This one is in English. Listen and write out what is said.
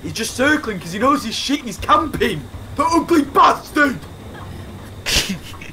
He's just circling because he knows he's shit. He's camping. The ugly bastard.